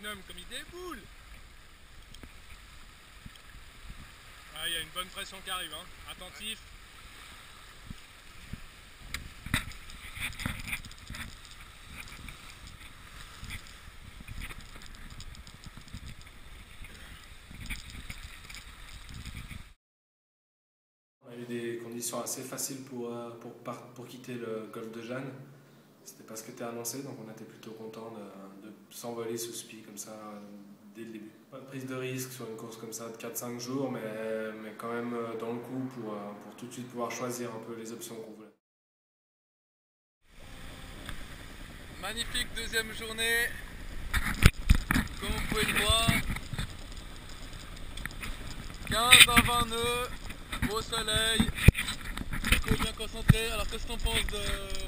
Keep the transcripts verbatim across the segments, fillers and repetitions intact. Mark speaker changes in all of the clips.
Speaker 1: Magnum comme il déboule. Ah, il y a une bonne pression qui arrive, hein. Attentif.
Speaker 2: On a eu des conditions assez faciles pour, pour, pour quitter le golfe de Jeanne. C'était pas ce qui était annoncé, donc on était plutôt content de, de s'envoler sous spi comme ça dès le début. Pas de prise de risque sur une course comme ça de quatre cinq jours, mais, mais quand même dans le coup pour, pour tout de suite pouvoir choisir un peu les options qu'on voulait.
Speaker 1: Magnifique deuxième journée, comme vous pouvez le voir. quinze à vingt nœuds, beau soleil, trop bien concentré. Alors qu'est-ce que t'en penses de,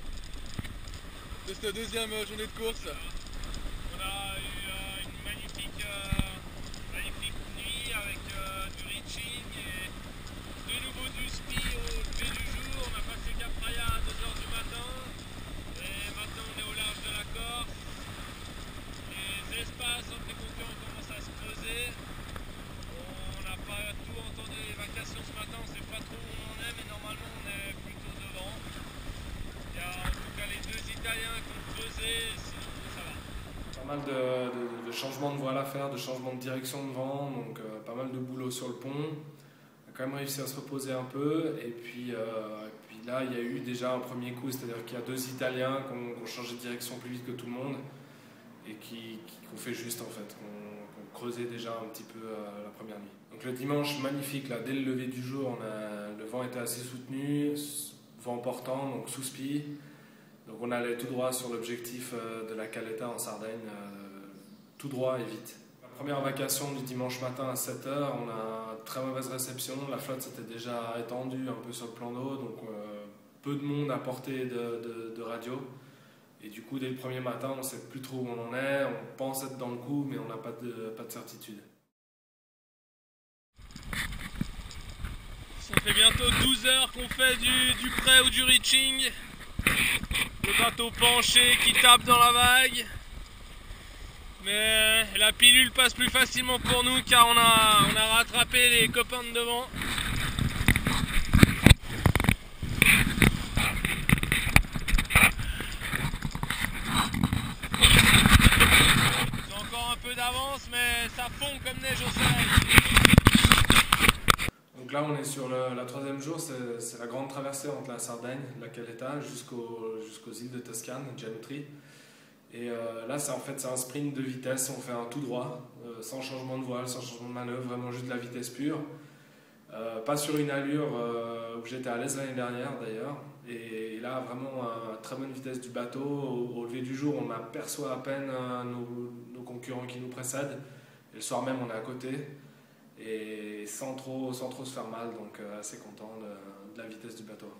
Speaker 1: de cette deuxième journée de course?
Speaker 3: On a eu euh, une magnifique, euh, magnifique nuit avec euh, du reaching et de nouveau du spi au lever du jour. On a passé Cap Raya à deux heures du matin et maintenant on est au large de la Corse. Les espaces entre les concurrents commencent à se creuser. On n'a pas tout entendu les vacations ce matin, on ne sait pas trop où on en est, mais normalement on est plutôt devant. Il y a en tout cas les deux Italiens qui ont creusé, sinon ça va.
Speaker 2: Pas mal de, de, de changements de voile à faire, de changements de direction de vent, donc euh, pas mal de boulot sur le pont. On a quand même réussi à se reposer un peu, et puis, euh, et puis là il y a eu déjà un premier coup, c'est-à-dire qu'il y a deux Italiens qui ont, qui ont changé de direction plus vite que tout le monde, et qui, qui ont fait juste en fait, qui ont, qui ont creusé déjà un petit peu euh, la première nuit. Donc le dimanche, magnifique, là, dès le lever du jour, on a, le vent était assez soutenu, vent portant, donc sous spi. Donc on allait tout droit sur l'objectif de la Caleta en Sardaigne, euh, tout droit et vite. La première vacation du dimanche matin à sept heures, on a très mauvaise réception, la flotte s'était déjà étendue un peu sur le plan d'eau, donc euh, peu de monde à portée de, de, de radio. Et du coup, dès le premier matin, on ne sait plus trop où on en est, on pense être dans le coup, mais on n'a pas de, pas de certitude.
Speaker 1: Ça fait bientôt douze heures qu'on fait du, du prêt ou du reaching. Le bateau penché qui tape dans la vague. Mais la pilule passe plus facilement pour nous car on a, on a rattrapé les copains de devant. J'ai encore un peu d'avance mais ça fond comme neige au soleil.
Speaker 2: Donc là, on est sur le, la troisième jour, c'est la grande traversée entre la Sardaigne, la Caleta, jusqu'au, jusqu'aux îles de Toscane, Gianoutri. Et euh, là, c'est en fait c'est un sprint de vitesse, on fait un tout droit, euh, sans changement de voile, sans changement de manœuvre, vraiment juste de la vitesse pure. Euh, pas sur une allure euh, où j'étais à l'aise l'année dernière d'ailleurs. Et là, vraiment, à très bonne vitesse du bateau. Au, au lever du jour, on aperçoit à peine euh, nos, nos concurrents qui nous précèdent. Et le soir même, on est à côté. Et sans trop, sans trop se faire mal, donc euh, assez content de, de la vitesse du bateau.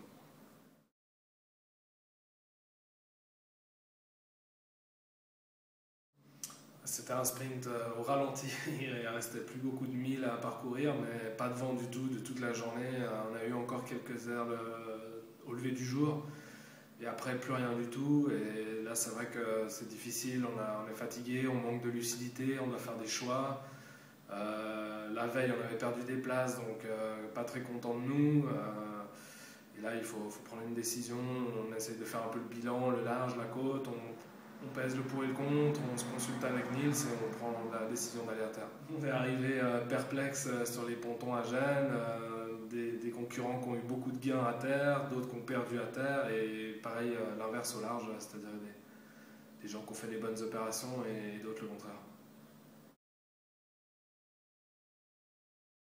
Speaker 2: C'était un sprint au ralenti, il restait plus beaucoup de milles à parcourir, mais pas de vent du tout de toute la journée. On a eu encore quelques heures le, au lever du jour, et après plus rien du tout. Et là c'est vrai que c'est difficile, on, a, on est fatigué, on manque de lucidité, on doit faire des choix. Euh, la veille on avait perdu des places, donc euh, pas très content de nous. Euh, et là il faut, faut prendre une décision, on essaie de faire un peu le bilan, le large, la côte. On, On pèse le pour et le contre, on se consulte avec Nils et on prend la décision d'aller à terre. On est arrivé euh, perplexe euh, sur les pontons à Gênes, euh, des, des concurrents qui ont eu beaucoup de gains à terre, d'autres qui ont perdu à terre, et pareil euh, l'inverse au large, c'est-à-dire des, des gens qui ont fait les bonnes opérations et d'autres le contraire.